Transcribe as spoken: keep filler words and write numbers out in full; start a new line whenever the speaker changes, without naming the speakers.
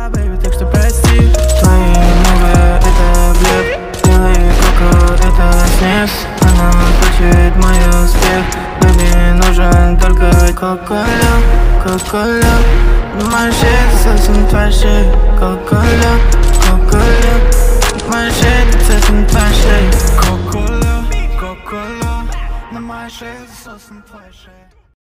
пора, бэйби, так что прости. Твои ногы — это блеф, белый коко — это снег. Она хочет мой успех, бэйби, нужен только кока-кола, кока-кола. My shit совсем твоя шея, кока-кола, кока-кола. My shit совсем твоя шея, кока-кола, кока-кола. На моей шее совсем твоя шея.